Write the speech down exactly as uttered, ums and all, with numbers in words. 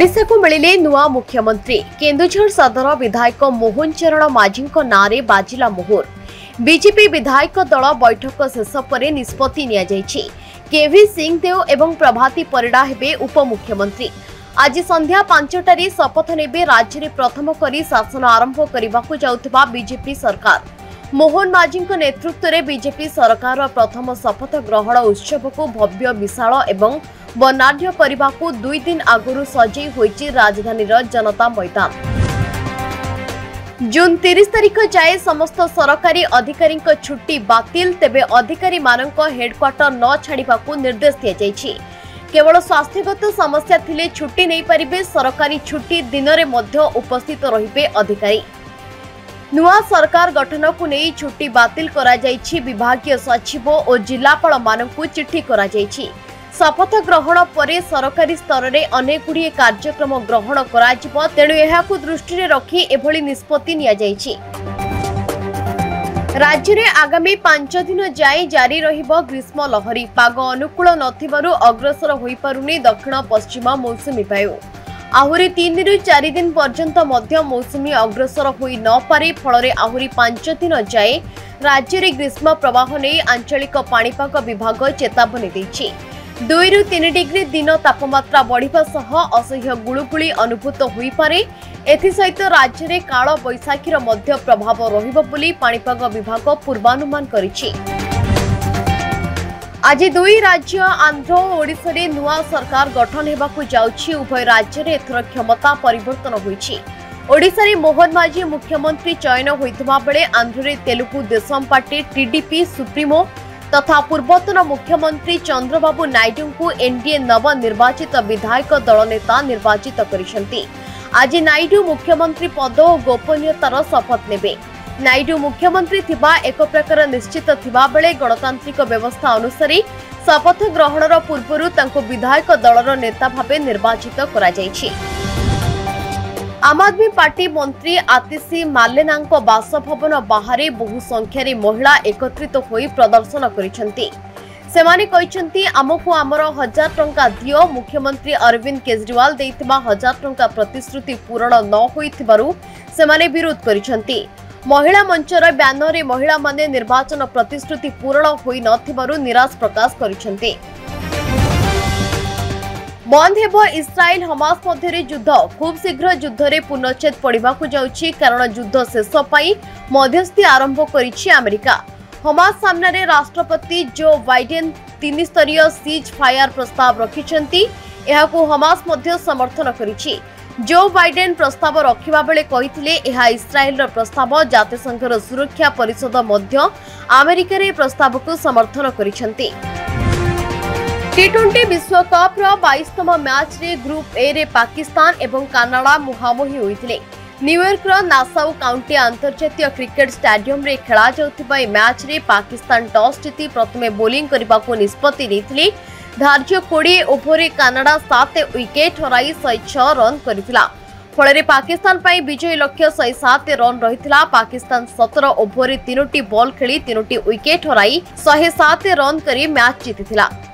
ओडिशा को मिलिले नुआ मुख्यमंत्री। केन्दुझर सदर विधायक मोहन चरण माझी नारे बाजिला मोहर। बीजेपी विधायक दल बैठक शेष पर निष्पत्ति नियाଯାଇଛି। केवी सिंह देव एवं प्रभाती परिडा हेबे उपमुख्यमंत्री। आज संध्या पांचटारे शपथ नेबे राज्य में प्रथम करी शासन आरंभ करने जाउथिबा बीजेपी सरकार। मोहन माझी नेतृत्व में बीजेपी सरकार प्रथम शपथ ग्रहण उत्सव को भव्य विशाल एवं वर्णाढ्य करने को दुई दिन आगुरी सजई होइछि राजधानी जनता मैदान। जून तीस तारिख जाए समस्त सरकारी अधिकारी छुट्टी बातिल, तेबे अधिकारी मानक हेडक्वार्टर न छाड़िबा को निर्देश दिया जाइछि। केवल स्वास्थ्यगत समस्या थिले छुट्टी नहीं पारिबे। सरकारी छुट्टी दिन में मध्य उपस्थित रहिबे अधिकारी। नुआ सरकार गठन को नहीं छुट्टी बातिल करा जाइछि। विभागीय सचिव और जिलापाल मानकु चिट्ठी करा जाइछि। शपथ ग्रहण पर सरकारी स्तर में अनेक गुड़िए कार्यक्रम ग्रहण करा तेणु यहाकु दृष्टि में रखी एभली निष्पत्ति निया जाइछि। राज्य में आगामी पांच दिन जाए जारी रहिबो ग्रीष्म लहरी। पाग अनुकूल नथिबारु अग्रसर होई पारुनी दक्षिण पश्चिम मौसुमी वायु। आहुरी तीन रु चार दिन पर्यंत मध्य मौसुमी अग्रसर होई न पारे। फल आहुरी पांच दिन जाए राज्य में ग्रीष्म प्रवाह नहीं आंचलिक पाणीपाग विभाग चेतावनी दैछि। दुई रु तीन डिग्री दिन तापमात्रा बढ़िबा सह असह्य गुळुगुळी अनुभूत होई पारे। एथिसहित राज्य में काल बैशाखीर मध्य प्रभाव रहिबो बोली पाणीपाग विभाग पूर्वानुमान करिछि। आज दुई राज्य आंध्र और ओडिशा रे नुआ सरकार गठन हेबाकु जाउछि। उभय राज्य रे एथर क्षमता परिवर्तन होइछि। ओडिशा रे मोहन माझी मुख्यमंत्री चयन होइतबा बेले आंध्र रे तेलुगु देशम पार्टी टीडीपी सुप्रीमो तथा पूर्वतन मुख्यमंत्री चंद्रबाबू नायडू को एनडीए नव निर्वाचित विधायक दल नेता निर्वाचित करिसेंती। आज नायडू मुख्यमंत्री पद और गोपनीयतार शपथ नेबे। नायडू मुख्यमंत्री थिबा एक प्रकार निश्चित थिबा बेले गणतांत्रिक व्यवस्था अनुसार शपथ ग्रहणर पूर्वरु तांको विधायक दलर नेता भाबे निर्वाचित करा जायछि। आम आदमी पार्टी मंत्री आतिशी मालेनांक बासभवन बाहर बहु संख्यारे महिला एकत्रित होई प्रदर्शन करिसेंती। सेमाने कहिसेंती आमको आमर हजार टंका दियो। मुख्यमंत्री अरविंद केजरीवाल देइथिबा हजार टंका प्रतिश्रुति पूरण न होइथिबारु सेमाने विरोध करिसेंती। महिला मंचर ब्यानर महिला माने निर्वाचन प्रतिश्रुति पूरण होई नथिबारु निराश प्रकाश करिसेंती। बंद हेबो इस्राएल हमास मध्य युद्ध। खूब शीघ्र युद्ध रे पुनच्छेद पड़िबाकु जाउछि कारण युद्ध शेष पाई मध्यस्थी आरंभ करिछि अमेरिका। हमास सामने रे राष्ट्रपति जो बाइडेन तीन स्तरीय सीज फायर प्रस्ताव रखिछंती। एहाकु हमास मध्य समर्थन करिछि। जो बाइडेन प्रस्ताव रखिबा बेले कहिथिले एहा इस्राएल रो प्रस्ताव। जातिसंघर सुरक्षा परिषद मध्य अमेरिका रे प्रस्ताव को समर्थन करिछंती। टी ट्वेंटी विश्वकप बाईसतम मैच रे ग्रुप ए रे पाकिस्तान एवं कनाडा मुहांमुही होइथिले। न्यूयॉर्क रो नासाउ काउंटी अंतर्जातीय क्रिकेट स्टेडियम रे खेला जाउथिबा ए मैच रे पाकिस्तान टॉस जीति प्रथमे बोलिंग करबा को निष्पत्ति नेथिले। धार्य बीस ओभर रे कनाडा सात विकेट हराई एक सौ छह रन करिथिला। फल पाकिस्तान पाई विजय लक्ष्य एक सौ सात रन रहिथिला। पाकिस्तान सत्रह ओभर रे तीनोटी बॉल खेली तीनोटी विकेट हराई एक सौ सात रन करी मैच जीतिथिला।